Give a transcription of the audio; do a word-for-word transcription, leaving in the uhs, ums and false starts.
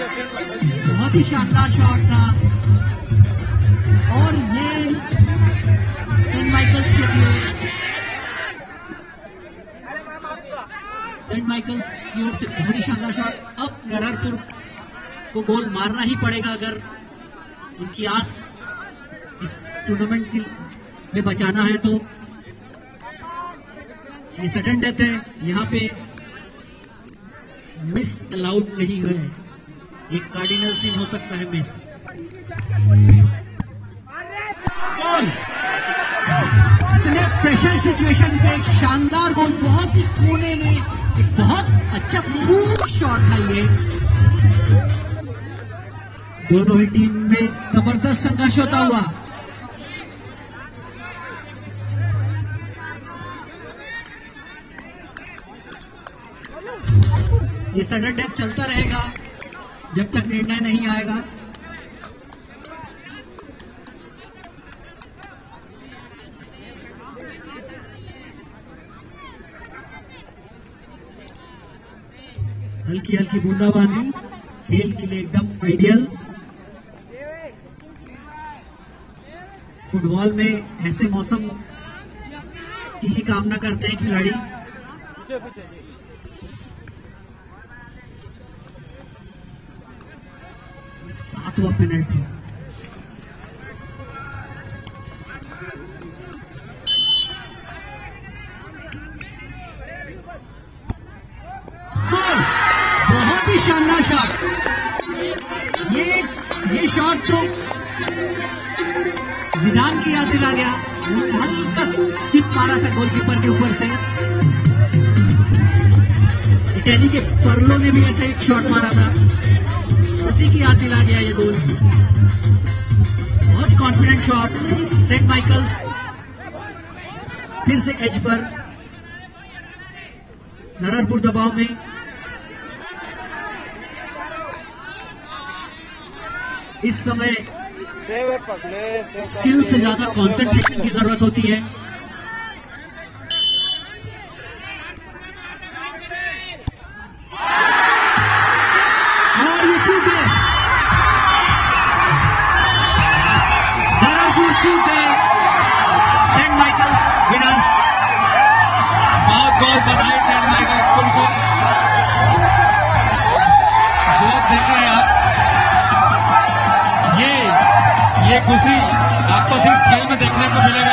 बहुत ही शानदार शॉट था और ये सेंट माइकल्स के लिए सेंट माइकल्स की ओर से बहुत ही शानदार शॉट। अब नारायणपुर को गोल मारना ही पड़ेगा अगर उनकी आस इस टूर्नामेंट की में बचाना है। तो ये सडन डेथ है, यहाँ पे मिस अलाउड नहीं है, एक कार्डिनल सीन हो सकता है मिस। गोल इतने प्रेशर सिचुएशन पे एक शानदार गोल, बहुत ही कोने में एक बहुत अच्छा कूल शॉट था ये। दोनों ही टीम में जबरदस्त संघर्ष होता हुआ। ये सडन डेथ चलता रहेगा जब तक निर्णय नहीं आएगा। हल्की हल्की बूंदाबांदी खेल के लिए एकदम आइडियल। फुटबॉल में ऐसे मौसम की ही कामना करते हैं खिलाड़ी। सातवां पेनल्टी। बहुत ही शानदार शॉट। ये ये शॉट तो विधान की याद दिला गया, हल्का चिप मारा था गोलकीपर के ऊपर से। इटली के परलो ने भी ऐसे एक शॉट मारा था, उसी की याद दिला गया ये गोल। बहुत ही कॉन्फिडेंट शॉट। सेंट माइकल्स फिर से एज पर, नारायणपुर दबाव में। इस समय स्किल से ज्यादा कंसंट्रेशन की जरूरत होती है। और ये चूक है, नारायणपुर चूक है। Saint Michael's winner. बहुत बहुत बधाई सेंट माइकल्स स्कूल को। दोस्त देख रहे हैं आप, ये ये खुशी आपको सिर्फ खेल में देखने को मिलेगा।